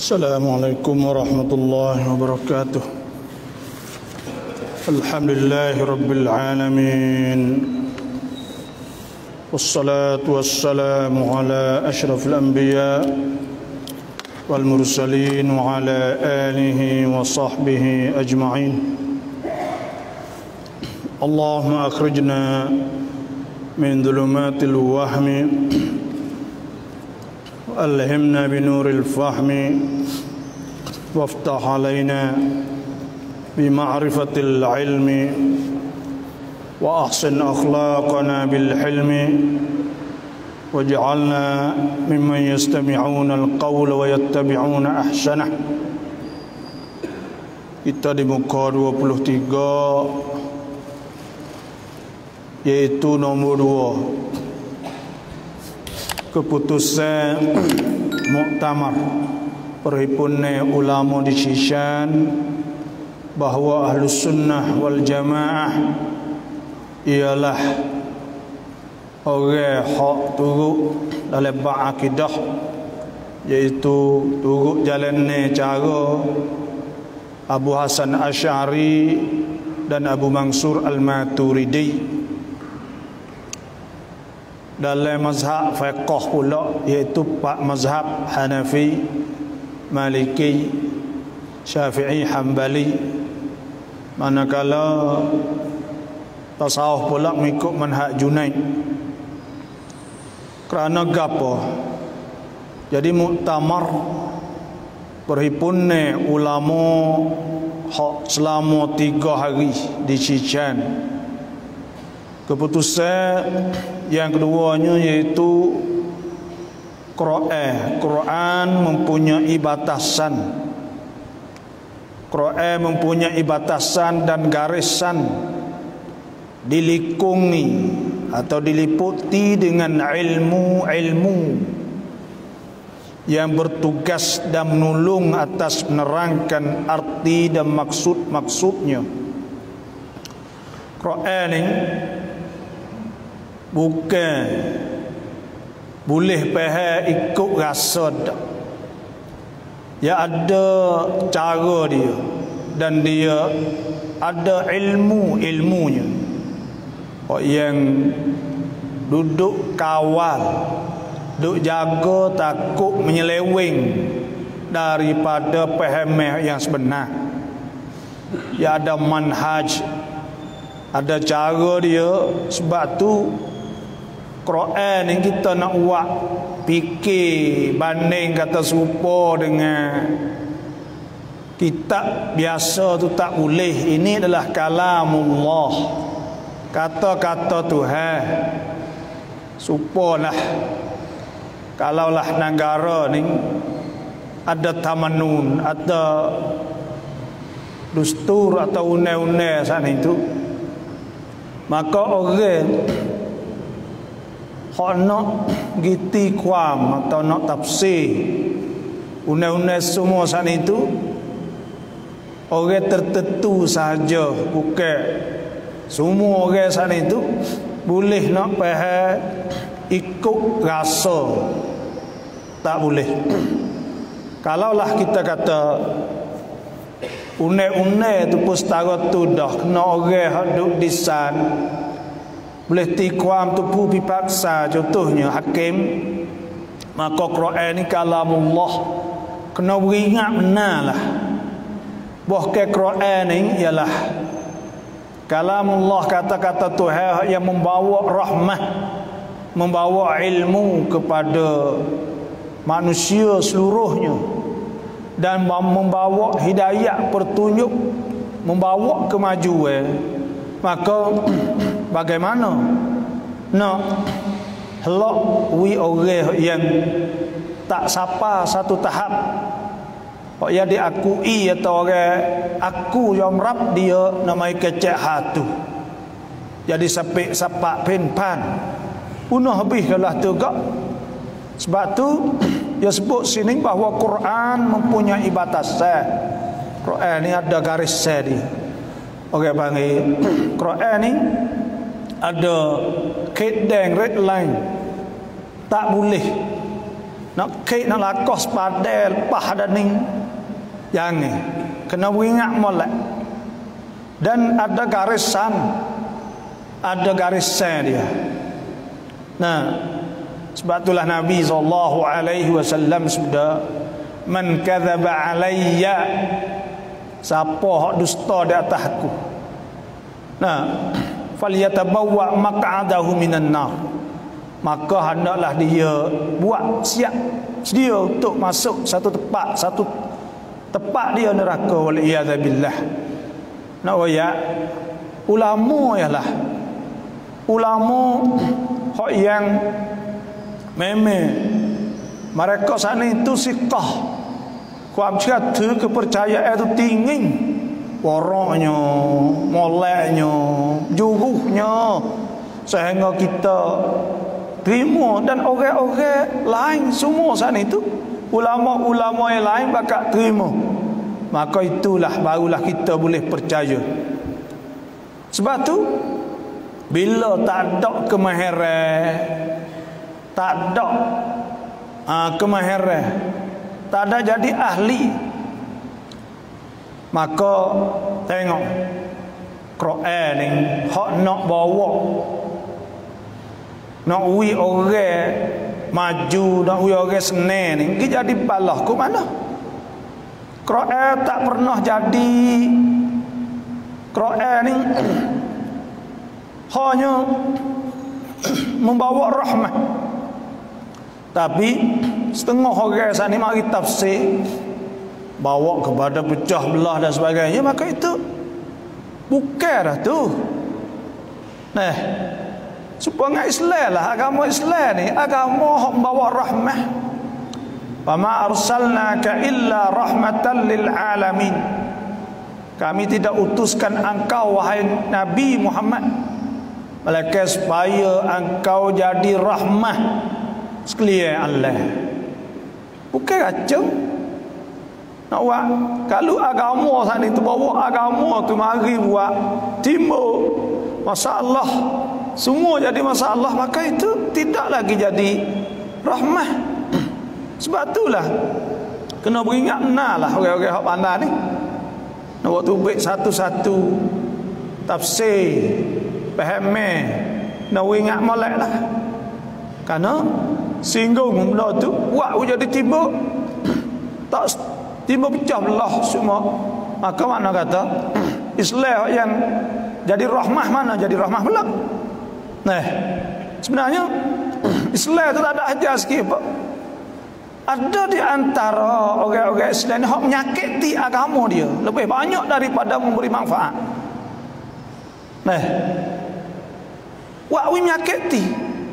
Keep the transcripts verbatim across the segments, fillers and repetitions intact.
Assalamualaikum warahmatullahi wabarakatuh. Alhamdulillahi rabbil alamin. Wassalatu wassalamu ala asyrafil anbiya wal mursalin wa ala alihi wa sahbihi ajma'in. Allahumma akhrijna min dhulumatil wahmi ألهمنا بنور الفهم وافتح علينا بمعرفة العلم وأحسن أخلاقنا بالحلم واجعلنا ممن يستمعون القول ويتبعون أحسنه. Kita di muka dua puluh tiga, yaitu nombor dua, keputusan muktamar perhimpunan ulama di Shishan bahawa Ahlus Sunnah wal Jamaah ialah orang hak turut dalam bab akidah, iaitu turut jalannya cara Abu Hasan Asy'ari dan Abu Mansur Al-Maturidi. Dalam mazhab fiqh pula, iaitu pak mazhab Hanafi, Maliki, Syafi'i, Hambali. Manakala tasawuf pula mengikut manhaj Junaid. Kerana gapo? Jadi muktamar perhimpunan ulama hak selama tiga hari di Shishan. Keputusan yang keduanya yaitu Quran. Quran mempunyai batasan. Quran mempunyai batasan dan garisan, dilikungi atau diliputi dengan ilmu-ilmu yang bertugas dan menolong atas menerangkan arti dan maksud-maksudnya. Quran ini bukan boleh faham ikut rasa dak. Ya ada cara dia dan dia ada ilmu-ilmunya. Orang yang duduk kawal, duduk jaga takut menyeleweng daripada faham yang sebenar. Ya ada manhaj, ada cara dia. Sebab tu Quran yang kita nak buat fikir banding kata serupa dengan kitab biasa tu tak boleh. Ini adalah kalamullah, kata-kata Tuhan. Supalah kalaulah negara ni ada tamanun, ada dustur atau undang-undang sana itu, maka orang hak nak giti kuam atau nak tafsir undang-undang semua sana itu, orang tertentu sahaja, bukan semua orang sana itu boleh nak faham ikut rasa. Tak boleh. Kalaulah kita kata undang-undang itu pun setara tu dah kena orang hak duduk di san boleh tikwam tu pu dipaksa, contohnya hakim, maka Quran ni kalamullah, kena beringat benarlah bahawa Quran ni ialah kalamullah, kata-kata Tuhan yang membawa rahmah, membawa ilmu kepada manusia seluruhnya, dan membawa hidayah, petunjuk, membawa kemajuan. Maka bagaimana nak helak wi orang yang tak sapa satu tahap, yang diakui atau orang aku yang rap dia namai kecek hatu, jadi sapik sapak penpan punah habis kalah tu gak. Sebab tu dia sebut sini bahawa Quran mempunyai batasan. Quran ni ada garis dia. Orang panggil Quran ni ada kedeng red line, tak boleh nak kek nak lakos padel pah dan ning jangan kena ingat molek. Dan ada garisan, ada garisnya dia. Nah, sebab itulah Nabi sallallahu alaihi wasallam sudah man kadzaba alayya, siapa hak dusta di atasku, nah falyatabawwa maq'adahu minan nar, maka hendaklah dia buat siap sedia untuk masuk satu tempat, satu tempat dia neraka, wal iyadzabillah. Nak wayak ulama ialah ulama hak yang memang mereka sana itu siqah,ความเชื่อถือ kepercayaan itu tinggi, waroknya, moleknya, juruhnya, sehingga kita terima. Dan orang-orang lain semua sana itu ulama-ulama yang lain bakal terima, maka itulah barulah kita boleh percaya. Sebab tu bila tak ada kemahiran, tak ada uh, kemahiran, tak ada jadi ahli, maka tengok Quran ni hak nak bawa, nak wi orang maju, nak wi orang senang ni, dia jadi balah ke mana? Quran tak pernah jadi. Quran ni hanya membawa rahmat, tapi setengah orang sana mari tafsir bawa kepada pecah belah dan sebagainya, maka itu bukan dah tu. Nah, supaya Islam lah, agama Islam ni agama membawa rahmat. Wa ma arsalnaka illa rahmatan lil alamin. Kami tidak utuskan engkau wahai Nabi Muhammad melainkan supaya engkau jadi rahmah sekalian Allah. Bukan kacau. Nak buat kalau agama sana itu bawa agama tu mari buat timbul masalah, semua jadi masalah, maka itu tidak lagi jadi rahmah. Sebab itulah kena beringat benar lah orang-orang hak pandai ni. Nak waktu baik satu-satu tafsir faham eh, nak ingat molek lah. Karena singgung benda tu buat jadi timbul tak timbul pecah belah semua. Maka mana kata Islam yang jadi rahmah, mana jadi rahmah pula. Nah, sebenarnya Islam itu tak ada ajar sikit apa. Ada di antara orang-orang Islam ni hak menyakiti agama dia lebih banyak daripada memberi manfaat. Nah, wakwi menyakiti.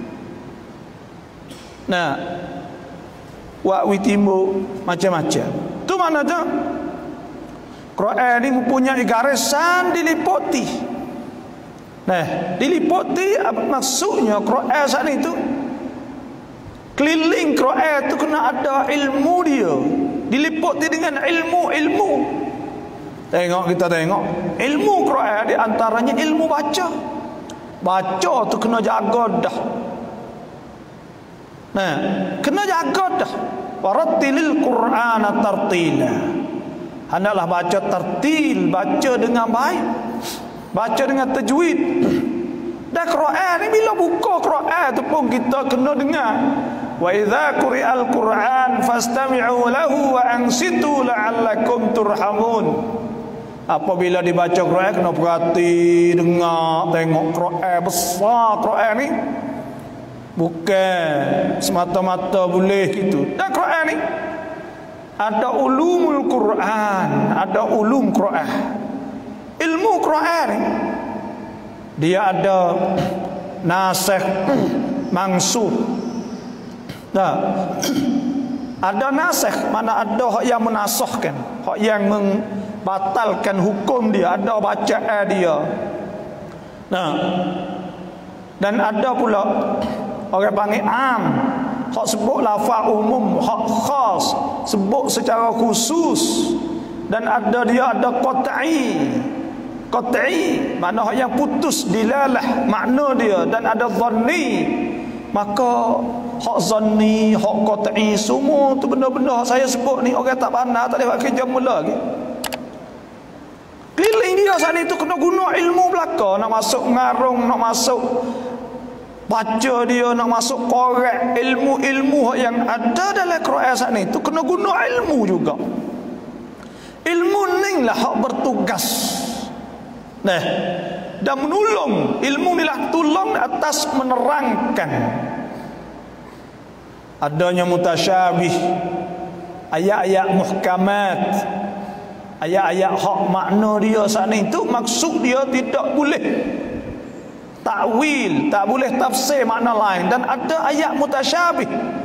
Nah, wakwi timbul macam-macam. Tu mana tu? Quran ni mempunyai garisan diliputi. Nah, diliputi maksudnya Quran saat itu keliling Quran itu kena ada ilmu dia, diliputi dengan ilmu-ilmu. Tengok, kita tengok ilmu Quran di antaranya ilmu baca. Baca tu kena jaga dah. Nah, kena jaga dah. Warattilil Qur'ana tartila. Hendaklah baca tartil, baca dengan baik, baca dengan tajwid. Dan Quran ni bila buka Quran tu pun kita kena dengar. Wa idza quri'al Qur'an fastami'u lahu wa ansitu la'allakum turhamun. Apabila dibaca Quran kena perhati, dengar, tengok Quran besar. Quran ni bukan semata-mata boleh gitu. Dan Quran ni ada ulumul Quran, ada ulum Quran. Ilmu Quran ni dia ada nasikh, mansukh. Nah, ada nasikh, mana ada hak yang menasahkan, hak yang membatalkan hukum dia, ada bacaan dia. Nah, dan ada pula orang panggil am, hak sebut lafaz umum, hak khas sebut secara khusus. Dan ada dia ada qat'i, qat'i makna hak yang putus dilalah makna dia. Dan ada dhanni, Maka hak zanni, hak qat'i, semua tu benda-benda saya sebut ni orang tak pandai, tak boleh buat kerja mula lagi. Keliling dia sana itu kena guna ilmu belaka, nak masuk ngarung, nak masuk baca dia, nak masuk korek ilmu-ilmu yang ada dalam Quran sana itu kena guna ilmu juga. Ilmu ni lah hak bertugas. Nah, dan menolong, ilmu ni lah tolong atas menerangkan adanya mutasyabih, ayat-ayat muhkamat, ayat-ayat hak makna dia sana itu maksud dia tidak boleh takwil, tak boleh tafsir makna lain, dan ada ayat mutasyabih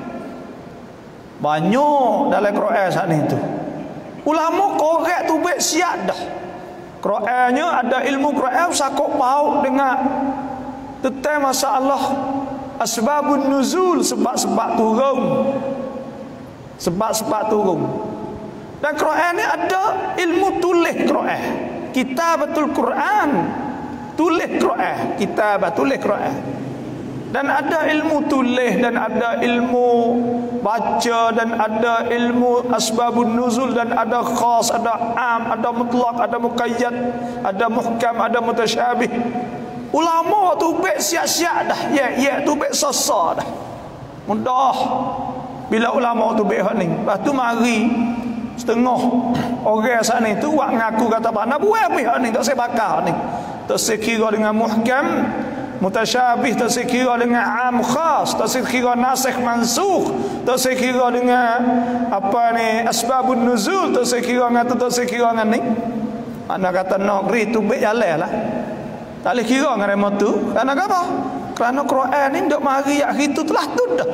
banyak dalam Quran sana itu. Ulama korek tu baik siap dah. Qurannya ada ilmu Quran sakut paut dengan tentang masalah asbabun nuzul, sebab-sebab turun, sebab-sebab turun. Dan Quran ni ada ilmu tulis Quran, kitabatul Quran, tulis Quran, kitabah tulis Quran. Dan ada ilmu tulis, dan ada ilmu baca, dan ada ilmu asbabun nuzul, dan ada khas, ada am, ada mutlak, ada muqayyad, ada muhkam, ada mutasyabih. Ulama tu baik siap-siap dah, ya ya tu baik sasa dah. Mudah bila ulama tu baik hak ni. Lepas tu mari setengah orang sana tu buat ngaku kata apa nak buat apa ni, tak saya bakar ni. Tak saya kira dengan muhkam, mutasyabih tak saya kira dengan am khas, tak saya kira nasikh mansukh, tak saya kira dengan apa ni asbabun nuzul, tak saya kira dengan tu, tak saya kira dengan ni. Anak kata negeri tu baik jalan lah, tak boleh kira dengan remote tu. Kerana apa? Kerana Quran ni dok mari yak itu telah tu dah.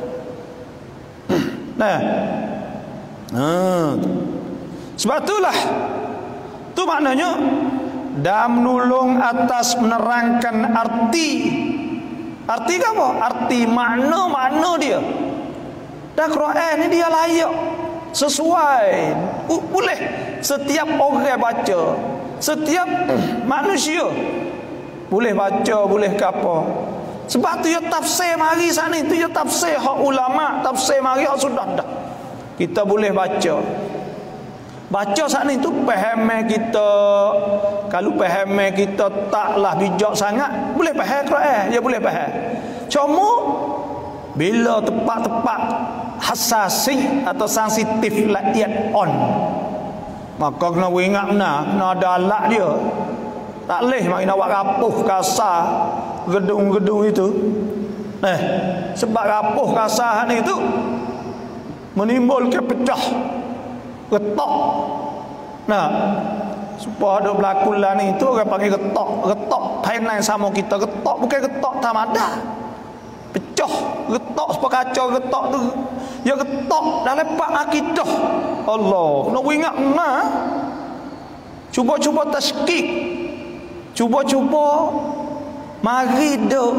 Nah, hmm. Sebab itulah tu maknanya dan menolong atas menerangkan arti. Arti apa? Arti makna-makna dia. Dan Quran ni dia layak, sesuai, boleh setiap orang baca, setiap manusia boleh baca, boleh ke apa. Sebab tu ya tafsir mari sana itu ya tafsir hak ulama, tafsir mari hak sudah dah. Kita boleh baca. Baca saat ni tu faham kita. Kalau faham kita taklah bijak sangat, boleh faham Quran, dia boleh faham. Cuma bila tepat-tepat hasasi atau sensitif ayat on, maka kena ingat benar, kena ada alat dia. Tak boleh mak nak buat rapuh kasar gedung-gedung itu. Eh, sebab rapuh kasar ni tu menimbulkan pecah, retak. Nah, supaya ada berlaku lah ni tu orang panggil retak. Retak painai sama kita. Retak bukan retak tamada, pecah, retak supaya kacau. Retak tu ya retak dalam pak akidah. Allah, kena ingat nah. Cuba-cuba taskik, cuba-cuba mari do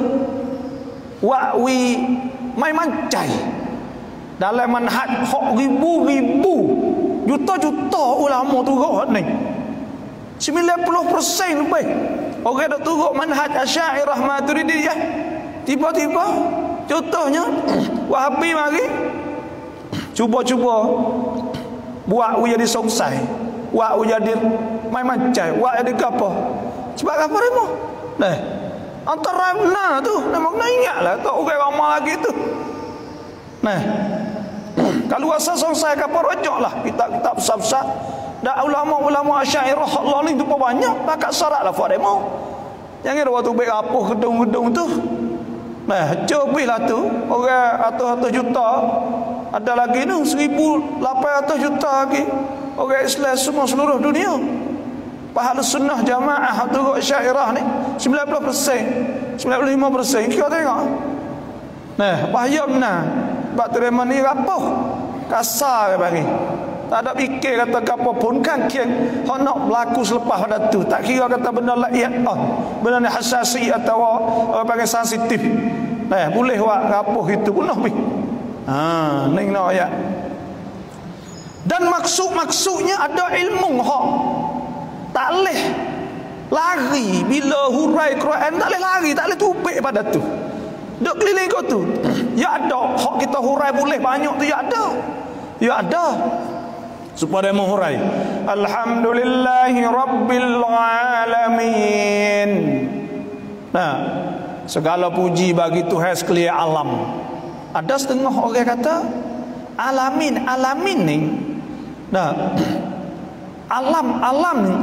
wakwi mai mancai dalam manhaj hok ribu-ribu, juta-juta ulama turut ni. sembilan puluh persen lebih orang dah turut manhaj Asy'ariyah Maturidiyah. Tiba-tiba contohnya Wahabi mari cuba-cuba buat u jadi songsai, buat u jadi mai mancai, buat jadi apa. Sebab apa remo? Nah, antara benar tu memang nak ingatlah tak orang ramai lagi tu. Nah, kalau asal songsai ke apa rujaklah kitab-kitab besar-besar. Dan ulama-ulama Asy'ariyah Allah ni tu banyak, pakat syarat lah buat demo. Jangan waktu baik apa gedung-gedung tu. Nah, cobilah tu orang ratus-ratus juta, ada lagi ni seribu lapan ratus juta lagi orang Islam semua seluruh dunia. Pahala sunnah jamaah tu Asy'ariyah ni sembilan puluh persen, sembilan puluh lima persen. Kita tengok. Nah, bahaya benar. Sebab terima ni rapuh, kasar bagi. Tak ada fikir kata apa pun kan kian hak nak berlaku selepas pada tu. Tak kira kata benda layak oh, benda ni hasasi atau orang panggil sensitif. Nah, boleh buat rapuh itu punah pi. Ha, ni nak ayat. Dan maksud-maksudnya ada ilmu hak. Tak boleh lari bila hurai Quran, tak boleh lari, tak boleh tupik pada tu. Duk keliling kau tu. Ya ada hak kita hurai boleh banyak tu, ya ada. Ya ada. Supaya dia menghurai. Alhamdulillahi Rabbil Alamin. Nah, segala puji bagi Tuhan sekalian alam. Ada setengah orang kata alamin, alamin ni. Nah, alam, alam ni.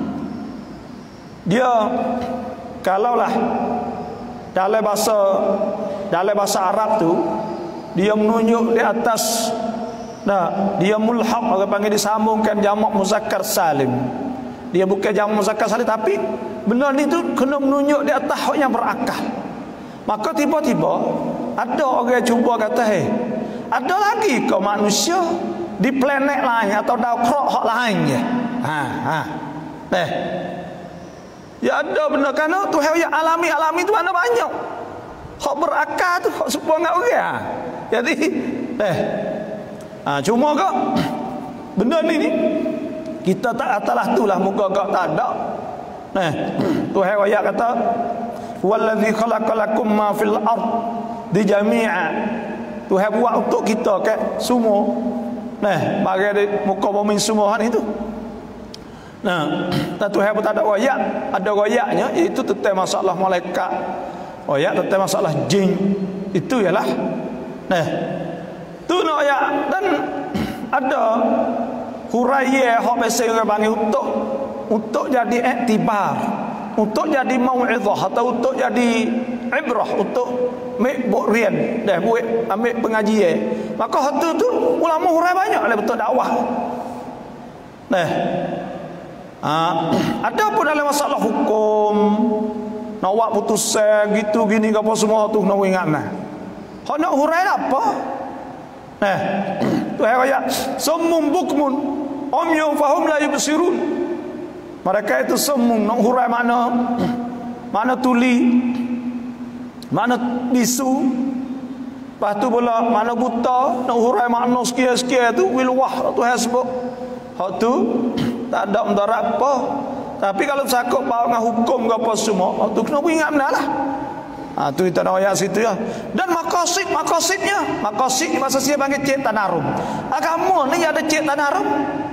Dia kalaulah dalam bahasa dalam bahasa Arab tu dia menunjuk di atas, nah, dia mulhaq, orang panggil disambungkan jamak muzakkar salim. Dia bukan jamak muzakkar salim, tapi benda ni tu kena menunjuk di atas hak yang berakal. Maka tiba-tiba ada orang cuba kata, "Hei, ada lagi kau manusia di planet lain atau dakrok hak lain je?" Ha, ha. Eh. Ya ada benda kerana Tuhan yang alami-alami tu mana banyak. Hak berakal tu hak serupa dengan orang. Jadi eh ha, cuma kak benda ni ni kita tak atalah tu lah muka kak tak ada. Nah, Tuhan ayat kata wallazi khalaqalakum ma fil ard di jami'a. Tuhan buat untuk kita ke semua. Nah, bagi muka bumi semua ni tu. Nah, tak Tuhan pun tak ada ayat, ada ayatnya iaitu tentang masalah malaikat. Ayat tentang masalah jin. Itu ialah. Nah, tu nak ayat dan ada huraiya hak biasa orang panggil untuk untuk jadi iktibar, untuk jadi mau'izah atau untuk jadi ibrah, untuk ambil rian dah buat ambil pengajian. Maka hak tu tu ulama hurai banyak lah betul dakwah. Nah, ha, ada pun dalam masalah hukum nak buat putusan gitu gini apa semua tu nak ingat nah. Hak nak hurai apa? Nah, tu ayat summum bukmun umyun fahum la yubsirun. Mereka itu summun nak hurai mana? Mana tuli? Mana bisu? Lepas tu pula mana buta? Nak hurai makna sekian-sekian tu wilwah tu sebut. Hak tu tak ada mudarat apa. Tapi kalau sakut bawa dengan hukum ke apa semua, hak tu kena ingat benar lah. Ha, tu kita nak ayat situ ya. Dan maqasid, maqasidnya, maqasid masa saya panggil cek tanarum. Agama ni ada cek tanarum.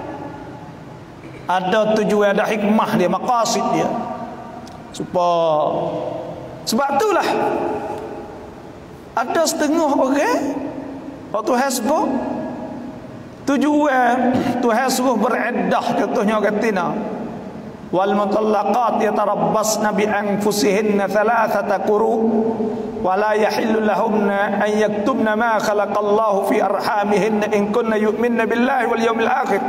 Ada tujuan, ada hikmah dia, maqasid dia. Supaya sebab itulah ada setengah orang waktu hasbah tujuan Tuhan suruh beriddah, contohnya katina wal mutallaqat yatarabbasna bi anfusihinna thalathata quru wa la yahillu lahunna an yaktubna ma khalaqallahu fi arhamihinna in kunna yu'minna billahi wal yawmil akhir.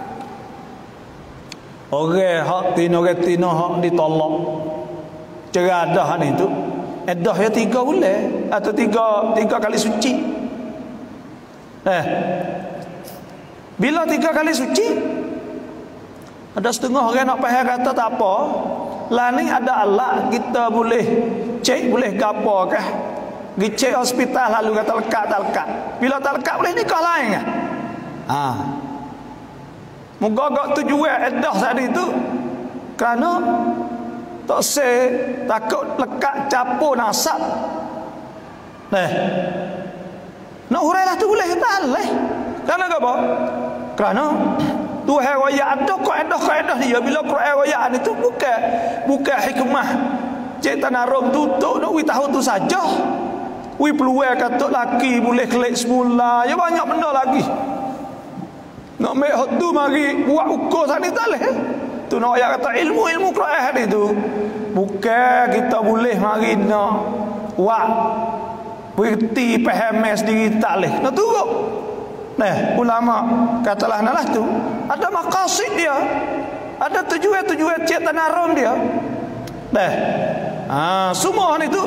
Orang hak tina katina hak ditolak ceradah ni tu iddah ya tiga bulan atau tiga tiga kali suci. Eh bila tiga kali suci, ada setengah orang nak faham kata tak apa. Lah ni ada alat kita boleh cek boleh gapo kah? Pergi cek hospital lalu kata lekat tak lekat. Bila tak lekat boleh nikah lain kah? Ha. Moga-moga tujuan iddah tadi tu kerana tak se takut lekat capur nasab. Nah. Nak hurailah tu boleh tak boleh. Kerana apa? Kerana Tuhan raya ada kaedah kaedah dia bila Quran raya itu bukan bukan hikmah cek tanarum tutup nak wi tahu tu saja. Wi peluang kata laki boleh kelik semula. Ya banyak benda lagi. Nak make hak tu mari buat ukur tadi tak leh. Tu nak ayat kata ilmu-ilmu Quran itu bukan kita boleh mari nak buat berti faham sendiri tak leh. Nak turut. Nah, ulama katalah nalah tu ada maqasid dia, ada tujuan-tujuan cek tanarum dia. Nah, ah semua ni tu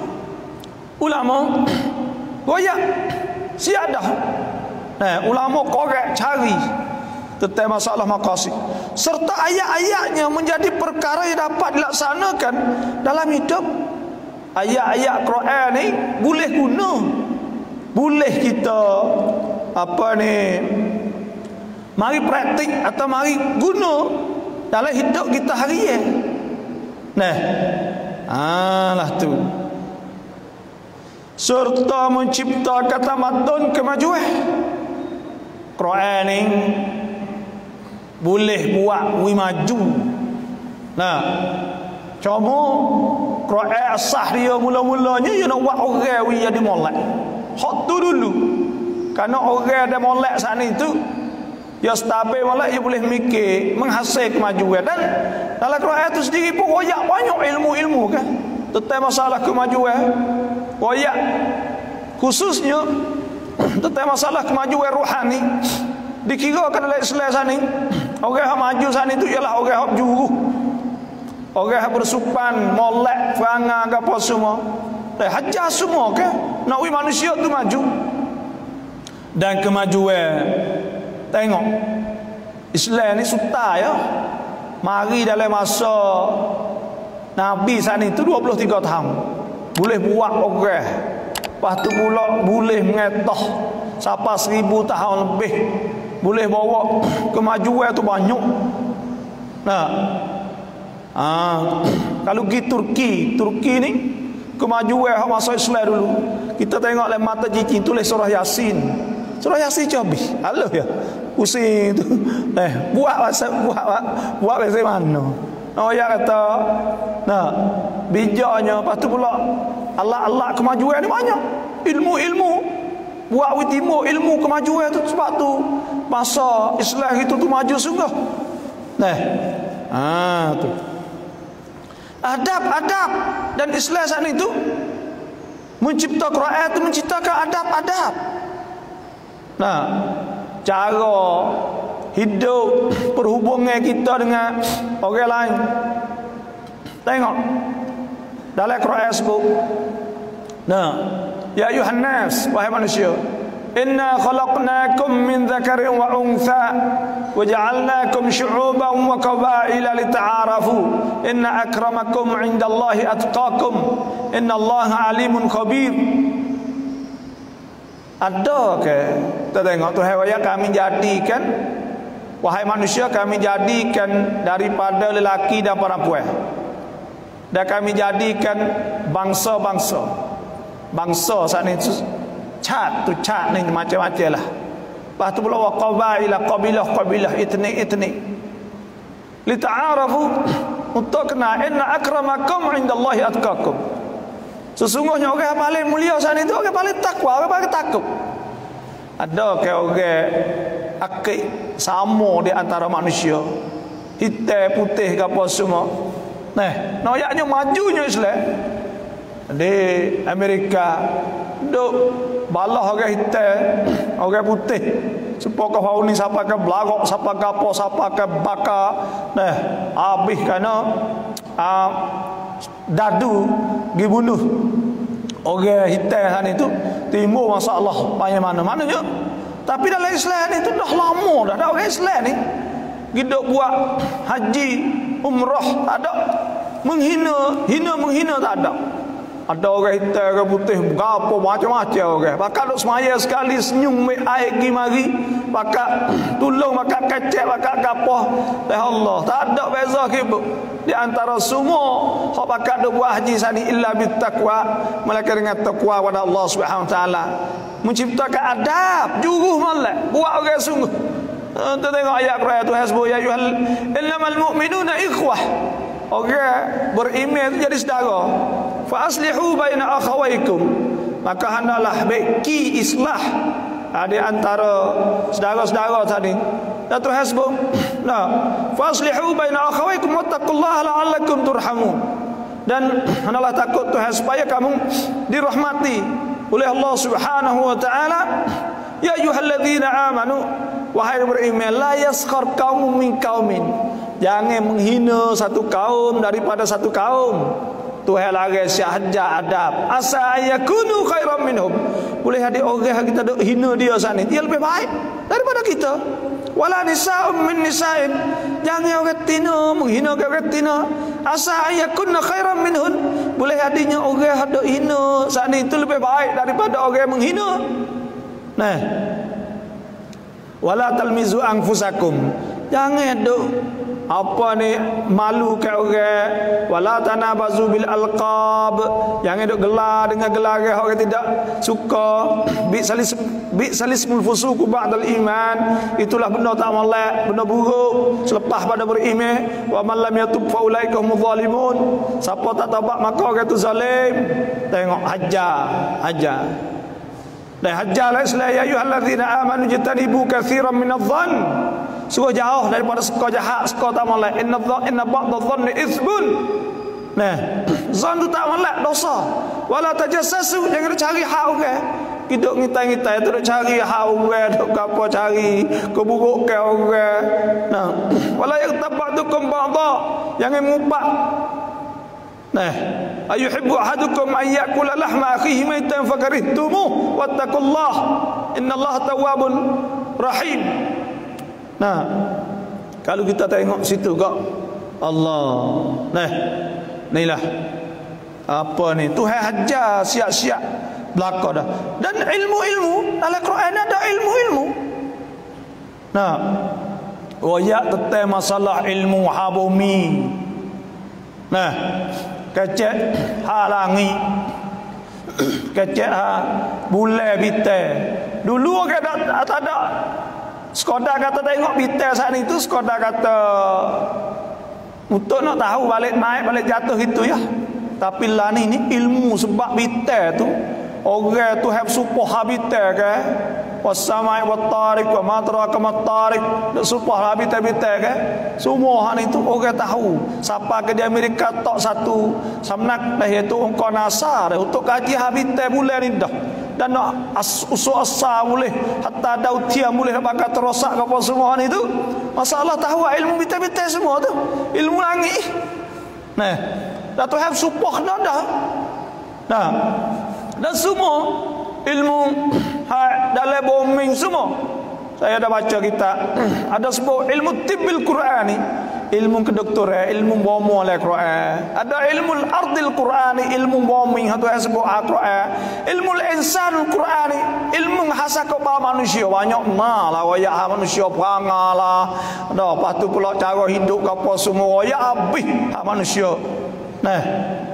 ulama goyak siap dah. Nah, ulama korek cari tentang masalah maqasid serta ayat-ayatnya menjadi perkara yang dapat dilaksanakan dalam hidup. Ayat-ayat Quran ni boleh guna, boleh kita apa ni mari praktik atau mari guna dalam hidup kita harian. Nah, ah lah tu. serta menciptakan tamadun kemajuan. Quran ni boleh buat we maju. Nah, cuma Quran asah dia mula-mulanya dia nak buat orang we jadi molek. Hak tu dulu. Karena orang ada molek saat ni tu, dia stabil molek, dia boleh mikir menghasil kemajuan. Dan dalam Quran tu sendiri pun royak banyak ilmu-ilmu kan tentang masalah kemajuan. Royak khususnya tentang masalah kemajuan rohani. Dikirakan dalam Islam saat ni, orang yang maju saat ni tu ialah orang yang juru, orang yang bersupan, molek, perangai ke apa semua. Eh, hajar semua ke nak we manusia tu maju. Dan kemajuan, tengok Islam ni suta ya. Mari dalam masa Nabi saat ni tu dua puluh tiga tahun boleh buat orang. Lepas tu pula boleh mengetah sampai seribu tahun lebih. Boleh bawa kemajuan tu banyak. Nah, ah, kalau pergi Turki, Turki ni kemajuan masa Islam dulu. Kita tengok dalam mata jiki tulis surah Yasin. Surah Yasin habis. Halo ya. Pusing tu. Eh, buat bahasa buat buat bahasa mana? Oh ya kata, nah, bijaknya lepas tu pula Allah Allah kemajuan ni banyak. Ilmu-ilmu buat we timur ilmu kemajuan tu sebab tu masa Islam itu tu maju sungguh. Nah. Ah tu. Adab-adab dan Islam saat itu mencipta Quran itu menciptakan adab-adab. Nah, cara hidup perhubungan kita dengan orang lain. Tengok dalam Quran sebut. Nah, ya ayuhan nas, wahai manusia, inna khalaqnakum min dzakarin wa untha wa ja'alnakum syu'uban wa qabaila lita'arafu inna akramakum 'indallahi atqakum innallaha alimun khabir. Ada ke? Kita tengok Tuhan waya kami jadikan, wahai manusia, kami jadikan daripada lelaki dan perempuan, dan kami jadikan bangsa-bangsa. Bangsa saat ni cat tu cat ni macam-macam lah. Lepas tu pula wa qabaila qabilah-qabilah etnik-etnik lita'arafu, untuk kena inna akramakum 'indallahi atqakum. Sesungguhnya orang yang paling mulia saat ni tu orang paling takwa, orang paling takut. Ada ke orang akik sama di antara manusia, hitam putih ke apa semua. Nah, noyaknya majunya Islam di Amerika duk balah orang hitam, orang putih, sepaka hau ni siapa ke belagak, siapa ke apa, siapa ke bakar. Nah, habis kerana uh, dadu pergi bunuh orang hitam sana itu, timbul masalah banyak mana-mananya. Tapi dalam Islam ni tu dah lama dah, dah orang Islam ni hidup buat haji, umrah tak ada, menghina, hina menghina tak ada. Ada orang hitam, orang putih, berapa macam-macam orang. Pakak duk semaya sekali senyum mai air pergi mari, pakak tolong, pakak kecek, pakak gapo. Ya Allah, tak ada beza ke di antara semua hak pakak duk buat haji sani illa bittaqwa, melainkan dengan takwa kepada Allah Subhanahu Wa Taala. Menciptakan adab, juruh molek, buat orang sungguh. Kita tengok ayat Quran tu hasbu ya ayyuhal innamal mu'minuna ikhwah. Orang beriman itu jadi saudara. Fa aslihu baina akhawaykum, maka hendaklah baiki islah di antara saudara-saudara tadi. Datu hasbu. Nah, fa aslihu baina akhawaykum wattaqullaha la'allakum turhamun. Dan hendaklah takut Tuhan supaya kamu dirahmati oleh Allah Subhanahu wa taala. Ya ayyuhalladzina amanu, wahai beriman, la yaskhar qaumun min qaumin, jangan menghina satu kaum daripada satu kaum. Tuhan lagi syahaja adab. Asa ayakunu khairan minhum, boleh ada orang yang kita duk hina dia sana, dia lebih baik daripada kita. Wala nisa'um min nisa'in, jangan orang tina menghina orang tina. Asa ayakunna khairan minhun, boleh adanya orang yang duk hina sana itu lebih baik daripada orang yang menghina. Nah, wala talmizu anfusakum, Jangan duk apa ni malu ke orang. Wala tanabazu bil alqab. Jangan duk gelar dengan gelar orang tidak suka. Bi salis bi salismul fusuq ba'dal iman. Itulah benda tak molek, benda buruk selepas pada beriman. Wa man lam yatub fa ulaika humuz zalimun. Siapa tak taubat maka orang itu zalim. Tengok hajar, hajar. Dan hajar la ya ayyuhallazina amanu jtanibu katsiran minadh-dhann. Suruh jauh daripada suka jahat, suka tak molek. Inna dhanna inna ba'dadh-dhanni itsbun. Nah, zon tu tak molek, dosa. Wala tajassasu, jangan cari hak orang. Hidup ngitai-ngitai tu duk cari hak orang, duk gapo cari keburukan orang. Nah, wala yaghtabatukum ba'dha, jangan ngupak. Nah, ayuhibbu ahadukum an ya'kula lahma akhihi maitan fakarihtumuh wattaqullah innallaha tawwabun rahim. Nah, kalau kita tengok situ kok Allah. Nah, inilah apa ni? Tuhan hajar siap-siap belaka dah. Dan ilmu-ilmu dalam Quran ada ilmu-ilmu. Nah, royak tentang masalah ilmu habumi. Nah, kecek halangi. Kecek ha bulan bintang. Dulu orang tak tak ada. Sekadar kata tengok bintang saat itu, sekadar kata untuk nak tahu balik naik balik jatuh itu ya. Tapi lah ni, ni ilmu sebab bintang tu orang tu have supah habitat ke wasamai wattariq wa madraka mattariq supah habitat-habitat ke semua hal itu orang tahu. Siapa ke di Amerika tok satu samnak dah iaitu engkau NASA dah untuk kaji habitat bulan ni dah. Dan nak usul asal boleh, hatta dautia boleh bakal terosak ke apa semua ni tu. Masalah tahu ilmu bitai-bitai semua tu, ilmu langit. Nah, dah tu have supah dah dah. Nah, dan semua ilmu ha, dalam bombing semua. Saya dah baca kita ada sebut ilmu tibbil Qur'ani, ilmu kedokteran, ilmu bomo oleh Quran. Ada ilmu ardil Qur'ani, ilmu bombing hatu yang sebut Al-Quran. Ilmu insan Qur'ani, ilmu hasa kebal manusia banyak malah wayak manusia perangalah. Dah lepas tu pula cara hidup apa semua wayak habis hak manusia. Nah,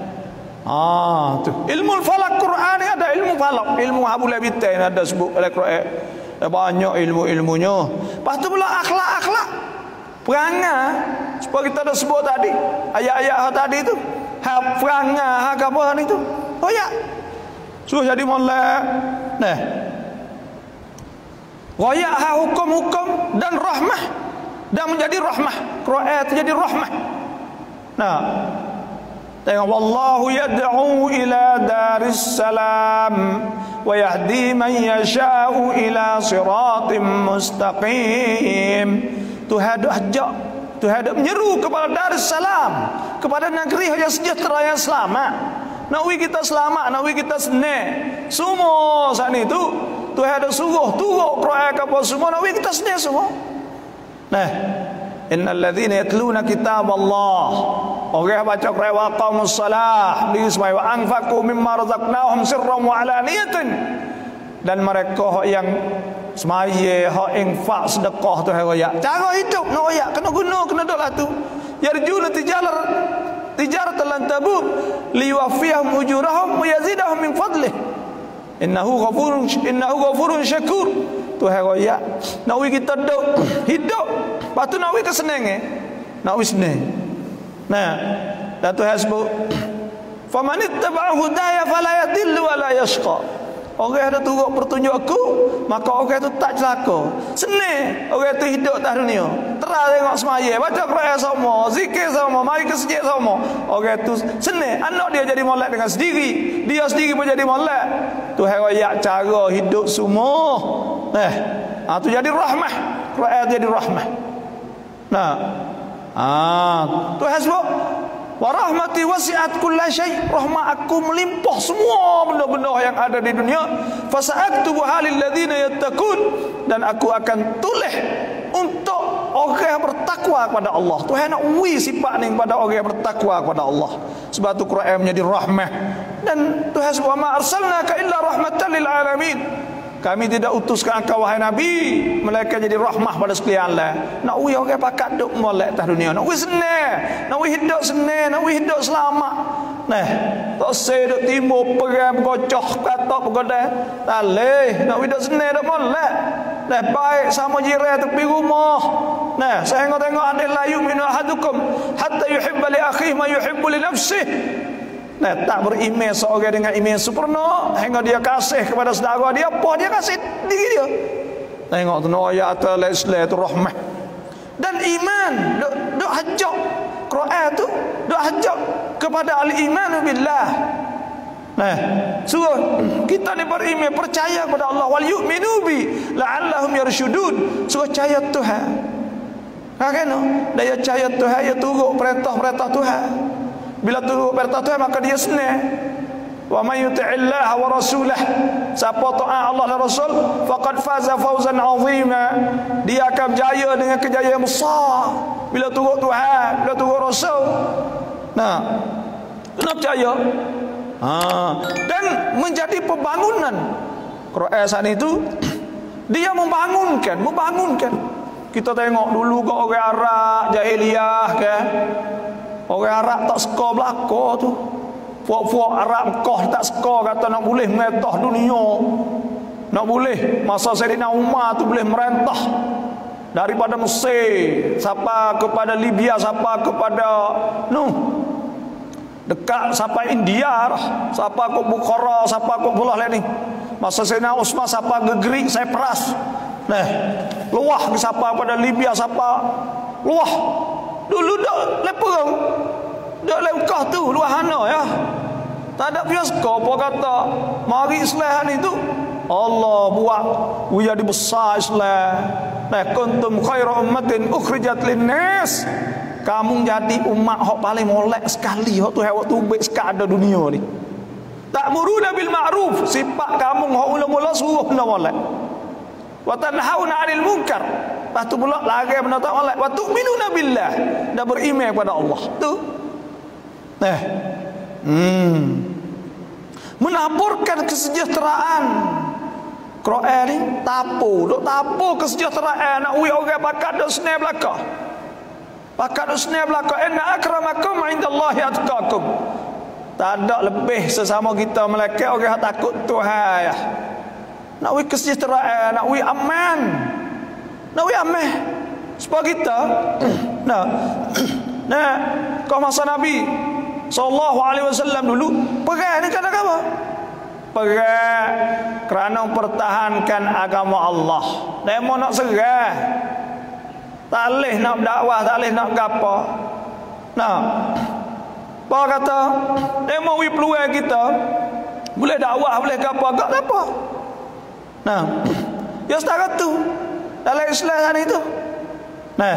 ah tu ilmu falak Qur'ani ada ilmu falak, ilmu habul bitain ada sebut oleh Quran. Banyak ilmu-ilmunya. Lepas tu pula akhlak-akhlak perangai sebab kita dah sebut tadi ayat-ayat tadi tu hak perangai hak apa ni tu oh ya suruh jadi molek. Nah, royak hak hukum-hukum dan rahmah dan menjadi rahmah. Quran itu jadi rahmah. Nah, tengok wallahu yad'u ila daris salam wa yahdi man yasha'u ila siratim mustaqim. Tuhan ada ajak, Tuhan ada menyeru kepada daris salam, kepada negeri yang sejahtera yang selamat. Nak wi kita selamat, nak wi kita senang. Semua saat ni tu Tuhan ada suruh turun Quran apa semua nak wi kita senang semua. Nah, innal ladzina yatluna kitaballah, orang baca Quran wa aqamus salah disebut wa anfaqu mimma razaqnahum sirran wa alaniyatan, dan mereka yang semaya hak infak sedekah tu royak. Cara hidup nak royak kena guna kena doklah tu. Yarjuna tijarat tijarat lan tabur liwafihum ujurahum wa yazidahum min fadlih. Innahu ghafurun innahu ghafurun syakur. Tuhan royak nak wi kita duk hidup, lepas tu nak wi kesenang eh. Nak wi senang. Nah, dan Tuhan sebut faman ittaba'a hudaya fala yadillu wa la yashqa. Orang ada turut pertunjuk aku, maka orang itu tak celaka. Senang orang itu hidup atas dunia. Terang tengok semaya, baca Quran sama, zikir sama, mari ke masjid sama. Orang itu senang. Anak dia jadi molek dengan sendiri, dia sendiri pun jadi molek. Tuhan royak cara hidup semua. Nah, ha, tu jadi rahmah. Quran jadi rahmah. Nah, ah, Tuhan sebut wa rahmati wasi'at kulla syai'. Rahmat aku melimpah semua benda-benda yang ada di dunia. Fasa'aktubu halil ladzina yattaqun, dan aku akan tulis untuk orang yang bertakwa kepada Allah. Tuhan nak wi sifat ni kepada orang yang bertakwa kepada Allah. Sebab tu Quran menjadi rahmah. Dan Tuhan sebut ma arsalnaka illa rahmatan lil alamin. Kami tidak utuskan engkau wahai Nabi melainkan jadi rahmah pada sekalian lah. Nak wi orang pakat duk molek atas dunia. Nak wi senang, nak wi hidup senang, nak wi hidup selamat. Nah, tak se duk timur perang gocoh katok pegodai. Tak leh, nak wi hidup senang duk molek. Nah, baik sama jiran tepi rumah. Nah, saya tengok-tengok ada la yu'minu ahadukum hatta yuhibba li akhihi ma yuhibbu li nafsihi. Nah, tak beriman seorang dengan iman sempurna hingga dia kasih kepada saudara dia, apa dia kasih diri dia. Tengok tu ayat atas Islam tu rahmah. Dan iman duk duk hajak Quran tu duk hajak kepada al-iman billah. Nah, suruh kita ni beriman percaya kepada Allah, wal yu'minu bi la'allahum yarshudun. Suruh percaya Tuhan. Ha kan? Dia percaya Tuhan, dia turut perintah-perintah Tuhan. Bila turut perintah Tuhan maka dia senang. Wa may yuti'illah wa rasulah, siapa taat Allah dan Rasul faqad faza fawzan 'azima, dia akan berjaya dengan kejayaan besar bila turut Tuhan, bila turut Rasul. Nah, kena percaya. Ha, dan menjadi pembangunan Quran saat itu dia membangunkan, membangunkan. Kita tengok dulu ke orang Arab jahiliyah ke, orang Arab tak suka belaka tu. Puak-puak Arab Mekah tak suka, kata nak boleh merentah dunia. Nak boleh masa Sayyidina Umar tu boleh merentah daripada Mesir sampai kepada Libya, sampai kepada Nuh, dekat sampai India, sampai ke Bukhara, sampai ke Pulau lain ni. Masa Sayyidina Utsman sampai ke Greek, Cyprus. Nah, luah ke sampai pada Libya, sampai luah. Dulu dak lepeng. Dak lengkah tu luah hana ya. Tak ada piaska apa kata mari Islam itu Allah buat jadi besar Islam. Nah, kuntum khairu ummatin ukhrijat linnas. Kamu jadi umat hak paling molek sekali hak tu hak tu baik sekali ada dunia ni. Ta'muruna bil ma'ruf, sifat kamu hak mula-mula suruh benda molek. Wa tanhauna 'anil munkar. Lepas tu pula larang benda tak molek. Wa tu'minuna billah, dan beriman kepada Allah. Tu. Nah. Hmm. Menaburkan kesejahteraan. Quran ni tapu, duk tapu kesejahteraan nak ui orang bakat duk senang belaka. Bakat duk senang belaka. Inna akramakum 'indallahi atqakum. Tak ada lebih sesama kita melainkan orang yang takut Tuhan ya. Nak ui kesejahteraan, nak ui aman. Nak ui aman supaya kita nah nah kau masa Nabi sallallahu alaihi wasallam dulu perang ni kerana apa? Perang kerana mempertahankan agama Allah. Demo nak serah, tak boleh nak dakwah, tak boleh nak gapo. Nah, apa kata demo wi peluang kita boleh dakwah, boleh gapo, gak apa. Nah, ya setara tu dalam Islam itu. Nah,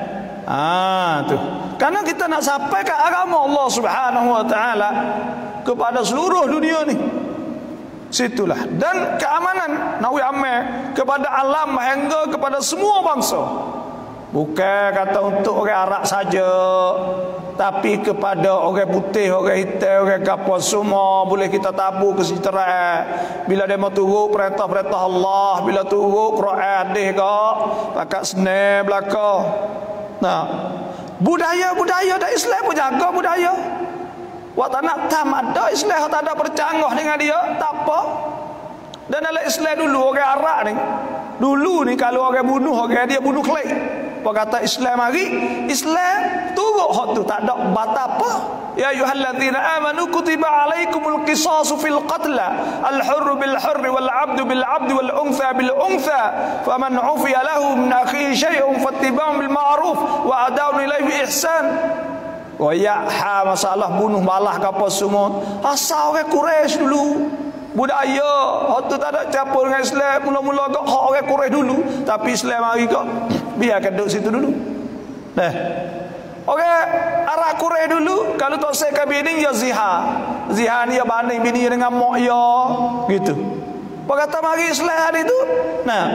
ah tu. Karena kita nak sampai ke agama Allah Subhanahu wa taala kepada seluruh dunia ni. Situlah. Dan keamanan nawi amal kepada alam hingga kepada semua bangsa. Bukan kata untuk orang Arab saja, tapi kepada orang putih, orang hitam, orang kapur semua boleh kita tabur kesejahteraan. Bila dia mau turut perintah-perintah Allah, bila turut Quran hadis kau, pakat senang belaka. Nah, budaya-budaya dak Islam pun jaga budaya. Wak tak nak tam ada Islam tak ada bercanggah dengan dia, tak apa. Dan dalam Islam dulu orang Arab ni, dulu ni kalau orang bunuh orang dia bunuh kelai. Apa kata Islam hari? Islam turut hak tu tak ada batal apa. Ya ayyuhallazina amanu kutiba alaikumul qisasu fil qatla al-hurr bil hurr wal 'abdu bil 'abdi wal untha bil untha faman 'ufiya lahu min akhihi shay'un fattiba'un bil ma'ruf wa ada'un ilaihi bi ihsan. Wa ya ha masalah bunuh balah ke apa semua asal orang Quraisy dulu. Budaya hak tu tak ada campur dengan Islam. Mula-mula kok hak orang Quraisy dulu, tapi Islam mari kok biarkan duduk situ dulu. Nah, orang Arab Quraisy dulu kalau tak saya bini ya zihar. Zihar ni ya banding bini dengan mak ya gitu. Apa kata mari Islam hari itu? Nah,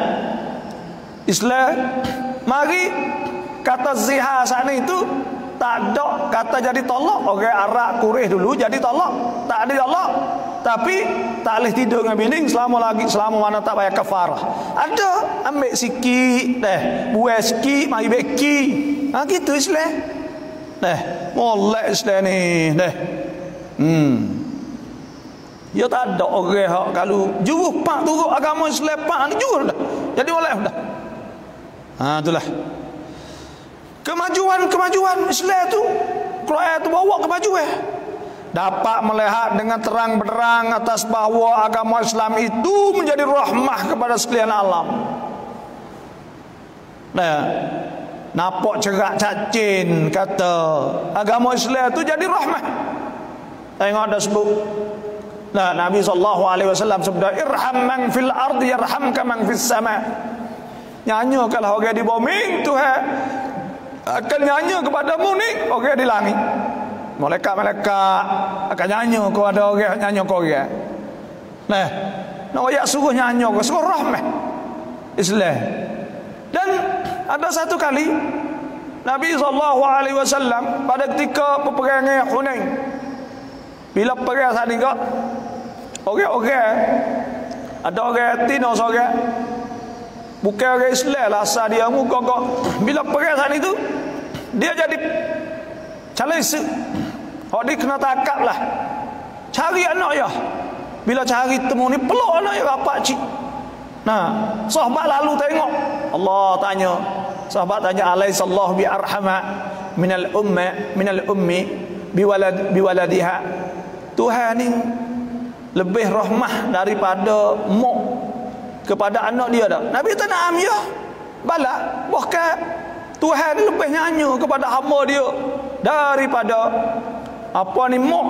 Islam mari kata zihar sana itu tak ada kata jadi tolak. Orang Arab Quraisy dulu jadi tolak, tak ada tolak. Tapi tak boleh tidur dengan bini selama lagi selama mana tak bayar kafarah. Ada ambil sikit deh, buat sikit mari beki. Ha gitu Islam. Deh, molek Islam ni deh. Hmm. Ya tak ada orang hak kalau juruh pak turut agama Islam pak ni juruh dah. Jadi molek dah. Ha itulah. Kemajuan-kemajuan Islam tu, Quran tu bawa kemajuan. Dapat melihat dengan terang benderang atas bahawa agama Islam itu menjadi rahmah kepada sekalian alam. Nah, nampak cerak cacin kata agama Islam itu jadi rahmah. Tengok ada sebut. Nah, Nabi sallallahu alaihi wasallam sabda, irham man fil ardi yarhamka man fis sama. Nyanyi kalau orang di bumi Tuhan akan nyanyi kepadamu ni orang di langit. Malaikat-malaikat akan nyanyi kau ada orang nyanyi kau orang. Nah, nak ayat suruh nyanyi kau suruh rahmah Islam. Dan ada satu kali Nabi sallallahu alaihi wasallam pada ketika peperangan Hunain, bila perang tadi kau orang-orang ada orang Tino seorang bukan orang Islam lah asal dia muka kau. Bila perang tadi tu dia jadi calisi. Hak dia kena takap lah. Cari anak ya. Bila cari temu ni peluk anak ya bapak cik. Nah, sahabat lalu tengok. Allah tanya. Sahabat tanya alaihissallahu bi arhama minal umma minal ummi biwalad biwaladiha. Tuhan ni lebih rahmah daripada mak kepada anak dia dah. Nabi kata na'am ya. Bala, bahkan Tuhan lebih nyanyi kepada hamba dia daripada apa ni mak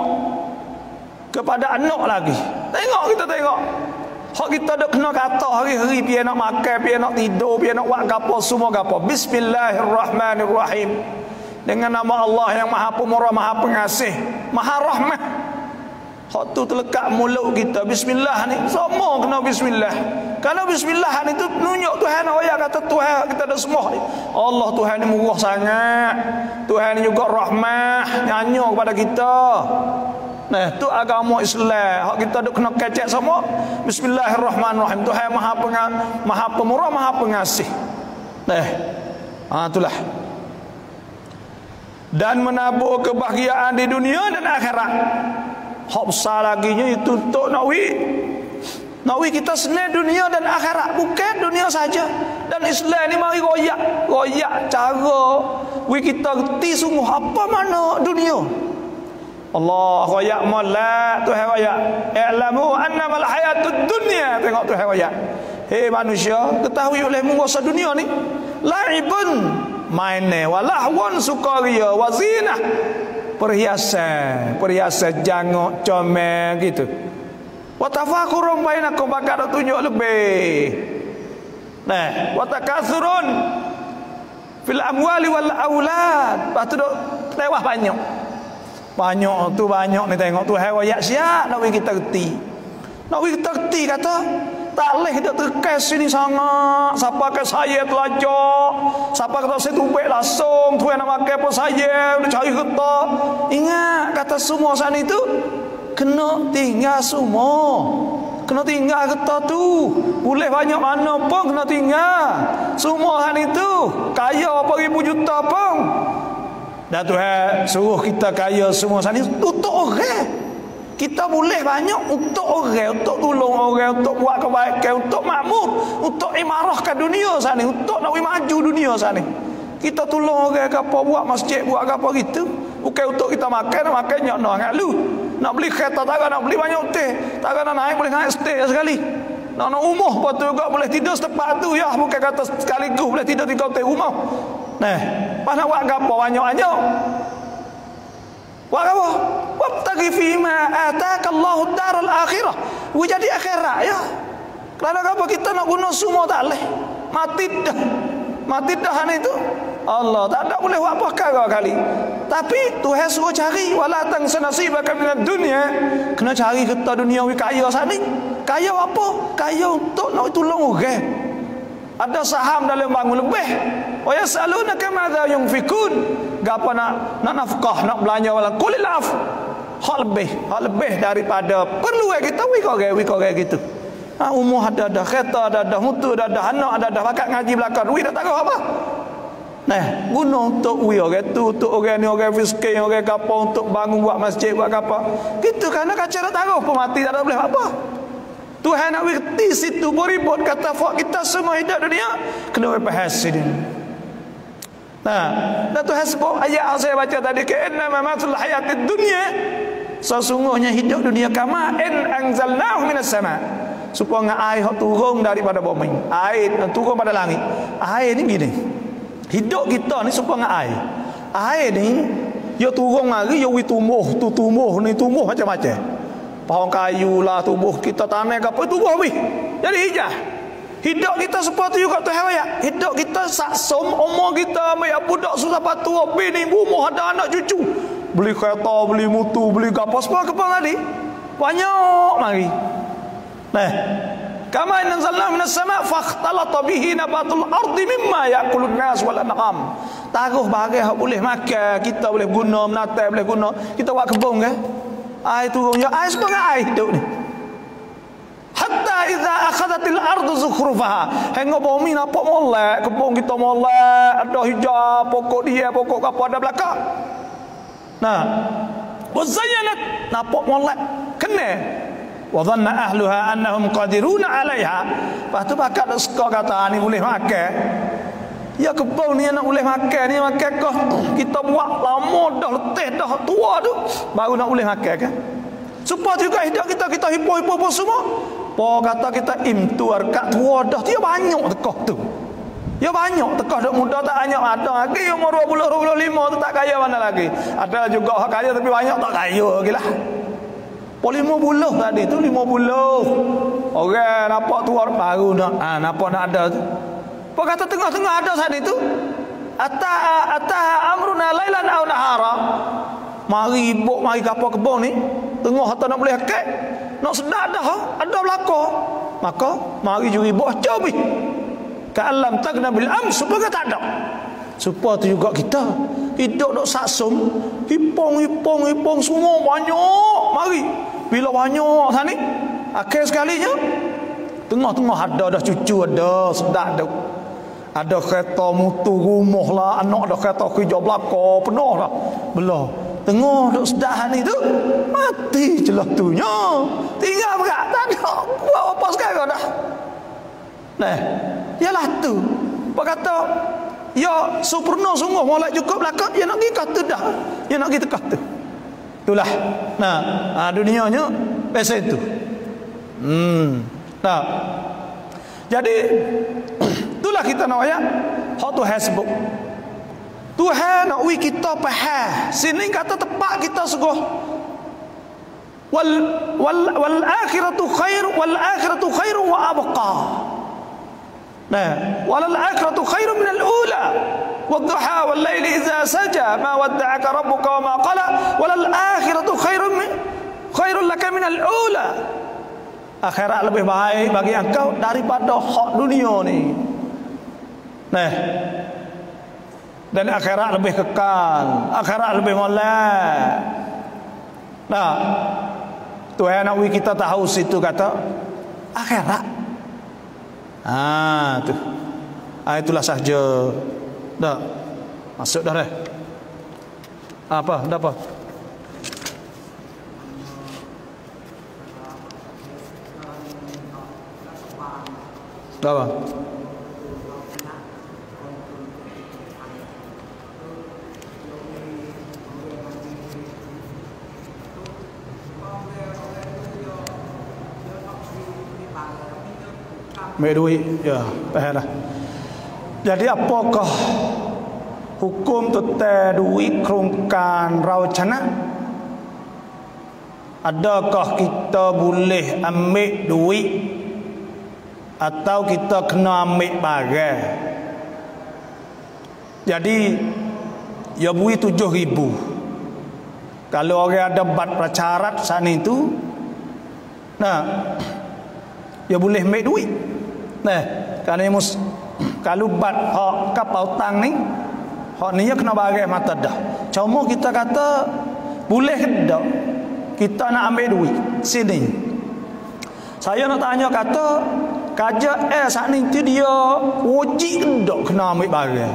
kepada anak lagi. Tengok kita tengok. Hak kita dak kena kata hari-hari pi nak makan, pi nak tidur, pi nak buat gapo semua gapo. Bismillahirrahmanirrahim. Dengan nama Allah yang Maha Pemurah, Maha Pengasih, Maha Rahmah. Hak tu terlekat mulut kita. Bismillah ni semua kena bismillah. Kalau bismillah ni tu tunjuk Tuhan ayat kata Tuhan kita ada semua. Allah Tuhan ni murah sangat. Tuhan ni juga rahmah, nyanyi kepada kita. Nah, tu agama Islam. Hak kita duk kena kecek semua. Bismillahirrahmanirrahim. Tuhan Maha Pengasih, Maha Pemurah, Maha Pengasih. Nah. Ha itulah. Dan menabur kebahagiaan di dunia dan akhirat. Hak besar laginya itu untuk nakwi nakwi kita senang dunia dan akhirat, bukan dunia saja. Dan Islam ni mari royak royak cara we kita reti sungguh apa mana dunia. Allah royak molek Tuhan royak i'lamu annamal hayatud dunya. Tengok Tuhan royak, hei manusia, ketahui olehmu bahasa dunia ni laibun maine walahwan sukaria wazinah, perhiasan perhiasan jangok comel gitu. Wa tafakurun bainakum, bakal tunjuk lebih. Nah, wa takatsurun fil amwali wal aulad. Lepas tu duk lewah banyak. Banyak tu banyak ni tengok tu haroyak siap nak kita reti. Nak kita reti kata tak leh dak terkes sini sangat. Siapa ke saya telajak, siapa kata saya tubek langsung, tu nak makan pun saya, dia cari kita. Ingat kata semua sana itu kena tinggal semua. Kena tinggal kita tu. Boleh banyak mana pun kena tinggal. Semua hal itu kaya apa ribu juta pun. Dan Tuhan suruh kita kaya semua sana untuk orang. Kita boleh banyak untuk orang, untuk tolong orang, untuk buat kebaikan, untuk makmur, untuk imarahkan dunia sana, untuk nak maju dunia sana. Kita tolong orang ke apa, buat masjid, buat apa gitu. Bukan untuk kita makan, nak makan nyak nak ngat lu. Nak beli kereta tak nak beli banyak teh. Tak nak naik boleh naik stay sekali. Nak nak umur pun tu juga boleh tidur setempat tu ya, bukan kata sekaligus boleh tidur tiga hotel rumah. Nah, pas nak buat apa banyak-banyak. Buat apa? Wabtaghi fima ataka Allahu daral akhirah. Wi jadi akhirat ya. Kerana apa kita nak guna semua tak leh. Mati dah. Mati dah itu. Allah tak ada boleh buat apa kara kali. Tapi Tuhan suruh cari wala tansa nasibaka minad dunya. Kena cari kita dunia wi kaya sana. Kaya apa? Kaya untuk nak tolong orang. Ada saham dalam bangun lebih. Wa yasalunaka madza yunfikun. Gapo nak nak nafkah, nak belanja wala qulil af. hak lebih, hak lebih daripada perlu kita wi kau wi kau gitu. Ha, umur ada dah, kereta ada dah, motor ada dah, anak ada dah, bakat ngaji belakang, duit dah tak tahu apa. Nah, guna untuk wi orang tu, untuk orang ni, orang miskin, orang kapal, untuk bangun buat masjid, buat apa. Gitu kerana kaca dah taruh pun mati tak ada boleh apa. Tuhan nak berhenti situ beribut kata fak kita semua hidup dunia kena berpahas ini. Nah, dan Tuhan sebut ayat yang saya baca tadi ke inna mamatul hayatid dunya, sesungguhnya hidup dunia kama in anzalnahu minas sama, supaya air turun daripada bumi, air turun pada langit. Air ni gini, hidup kita ni supaya air air ni dia turun mari dia tumbuh tu tumbuh ni tumbuh macam-macam, pohon kayu lah tubuh kita tanah ke apa tubuh habis jadi hijau. Hidup kita seperti juga Tuhan ayat. Hidup kita saksum umur kita banyak budak susah patu bini rumah ada anak cucu. Beli kereta, beli motor, beli gapo semua ke tadi. Banyak mari. Nah, kama anzalna minas sama' fakhtalata bihi nabatul ardi mimma ya'kulun nas wal an'am. Taruh barang hak boleh makan, kita boleh guna, menatai boleh guna. Kita buat kebun kan. Air turun ya air sebagai air hidup ni. Hatta idza akhadatil ardu zukhrufaha, hingga bumi nampak molek, kebun kita molek, ada hijau, pokok dia, pokok apa ada belakang. Nah, wazayyanat, nampak molek, kena. Wa dhanna ahluha annahum qadiruna 'alaiha. Lepas tu bakat dak suka kata ni boleh makan. Ya kebun ni nak boleh makan ni makan kau. Kita buat lama dah letih dah tua tu baru nak boleh makan kan. Supaya juga hidup kita kita hipo-hipo semua. Po kata kita imtuar kat tua dah dia banyak tekah tu. Ya banyak tekah dak muda tak banyak ada lagi umur dua puluh dua puluh lima tu tak kaya mana lagi. Ada juga hak kaya tapi banyak tak kaya lagilah. Po lima puluh tadi tu lima puluh. Orang nampak tua baru nak ah nampak nak ada tu. Po kata tengah-tengah ada saat itu. Ata ata amruna lailan aw nahara. Mari ibuk mari kapal kebun ni tengah harta nak boleh akak nak sedar dah ada belaka maka mari juri ibuk cobi ka alam tagna bil am supaya tak ada supaya tu juga kita hidup dok saksum hipong hipong hipong semua banyak mari bila banyak sani akhir sekalinya tengah-tengah ada dah cucu ada sedar dah ada kereta motor rumah lah anak ada kereta kerja belaka penuh dah belah tengah duk sedahan itu mati celah tunya tinggal berat tak ada buat apa sekarang dah nah ialah tu apa kata ya sempurna sungguh molek cukup belakang dia nak pergi kata dah dia nak pergi tekah tu itulah nah ha, dunianya biasa itu hmm nah jadi itulah kita nak ayat hak tu hasbuk Tuhan nak wi kita faham. Sini kata tepat kita sungguh. Wal wal wal akhiratu khair wal akhiratu khair wa abqa. Nah, wal akhiratu khair min al ula. Wadduha wal laili idza saja ma wadda'aka rabbuka wa ma qala wal akhiratu khair min khairul laka min al ula. Akhirat lebih baik bagi engkau daripada hak dunia ni. Nah, dan akhirat lebih kekal, akhirat lebih molek. Nah, Tuhan nak kita tahu situ kata akhirat. Ah, tu. Ah, itulah sahaja. Dah. Masuk dah dah. Apa? Dah apa? Dah apa? Ambil duit ya, faham dah. Jadi apakah hukum tentang duit kerongkan rawcana? Adakah kita boleh ambil duit atau kita kena ambil barang? Jadi ya bui tujuh ribu. Kalau orang ada bat pracarat saat itu, nah, ya boleh ambil duit. Nah, kalau mus, kalau bat hak kapal tang ni, hak ni ya kena bagai mata dah. Cuma kita kata boleh ke tak? kita nak ambil duit sini. Saya nak tanya kata kerja eh saat ni tu dia wajib tak kena ambil barang.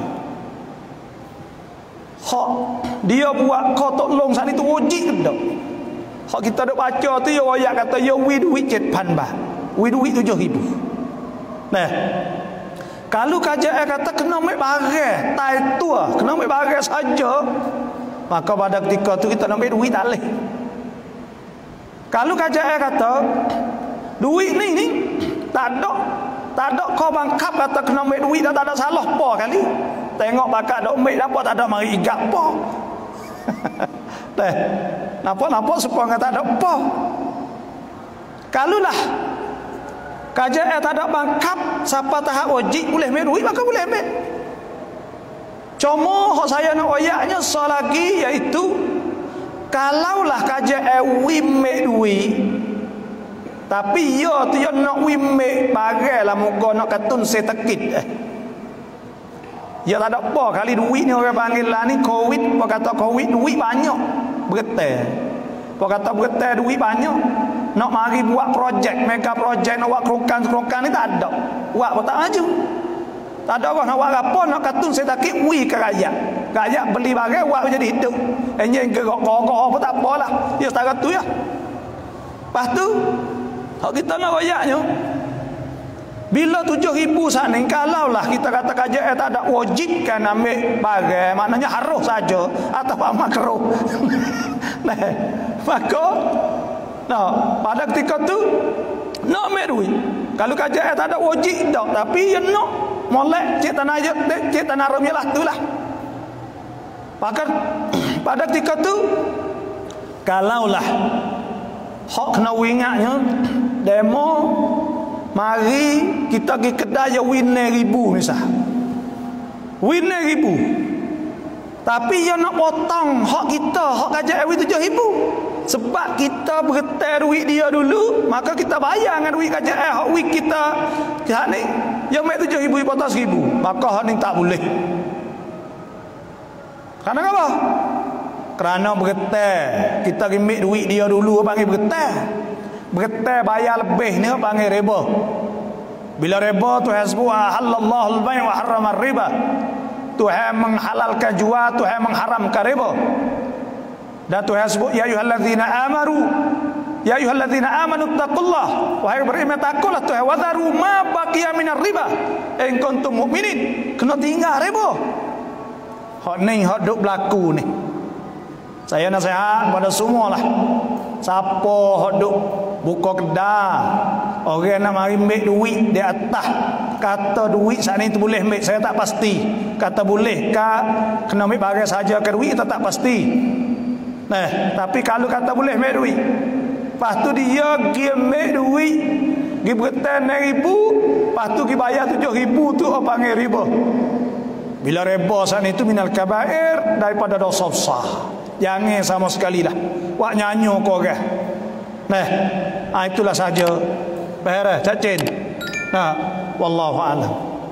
Hak dia buat kau tolong saat ni tu wajib tak. Hak kita duk baca tu ya ayat kata ya wi duit tujuh ribu baht. Wi duit tujuh ribu. Nah. Kalau kerja eh kata kena ambil barang, tai tua, kena ambil barang saja, maka pada ketika tu kita nak ambil duit tak boleh. Kalau kerja eh kata duit ni ni tak ada, tak ada kau bangkap kata kena ambil duit dah, tak ada salah apa kali. Tengok bakat dok ambil apa tak ada mari igap apa. Teh. Nampak-nampak supaya tak ada apa. Kalau lah kerja eh tak ada bangkap siapa tahap wajib boleh ambil duit maka boleh ambil. Cuma hak saya nak ayatnya selagi iaitu kalaulah kerja eh ambil duit tapi ya tu ya nak ambil bagailah muka nak katun setekit eh. Ya tak ada apa kali duit ni orang panggil lah ni covid, apa kata covid duit banyak bergetar. Apa kata bergetar duit banyak. Nak mari buat projek, mega projek, nak buat kerokan-kerokan ni tak ada. Buat pun tak maju. Tak ada orang nak buat apa, nak katun saya takik wi ke rakyat. Rakyat beli barang, buat jadi hidup. Hanya gerak-gerak pun tak apalah. Ya setara tu ya. Lepas tu, kalau kita nak rakyatnya, bila tujuh ribu saat ni, kalau lah kita kata kerja eh tak ada wajibkan ambil barang, maknanya harus saja atau apa makruh. Nah, maka nah, pada ketika tu nak ambil duit. Kalau kerja eh tak ada wajib dak, tapi ya nak molek cik tanah cik tanah rumah lah tu lah. Maka pada ketika tu kalaulah hak kena ingatnya demo mari kita pergi kedai ya wine ribu misal. Wine ribu. Tapi yang nak potong hak kita, hak kerja eh tujuh ribu. Sebab kita bergetar duit dia dulu, maka kita bayar dengan duit kerja eh hak wik kita. Hak ni yang mek tujuh ribu potong seribu, maka hak ni tak boleh. Kerana apa? Kerana bergetar. Kita remit duit dia dulu panggil bergetar. Bergetar bayar lebih ni panggil riba. Bila riba tu hasbu halallahu al-bai' wa harrama riba. Tuhan menghalalkan jual, Tuhan mengharamkan riba. Dan Tuhan sebut ya ayyuhallazina amanu ya ayyuhallazina amanu taqullah, wahai beriman takutlah Tuhan, wadharu ma baqiya minar riba in kuntum mu'minin. Kena tinggal riba. Hak ni hak duk berlaku ni. Saya nasihat pada semualah. Siapa hak duk buka kedai, orang nak mari ambil duit di atas kata duit saat ni tu boleh ambil, saya tak pasti. Kata boleh ke kena ambil barang saja ke duit, kita tak pasti. Nah, tapi kalau kata boleh ambil duit, lepas tu dia pergi ambil duit, pergi bergetar enam ribu, lepas tu pergi bayar tujuh ribu tu orang panggil riba. Bila riba saat itu minal kabair, daripada dosa besar. Jangan sama sekali lah wak nyanyo kau orang. Nah, ah, itulah saja. Bahara, cacin. Nah, wallahu a'lam.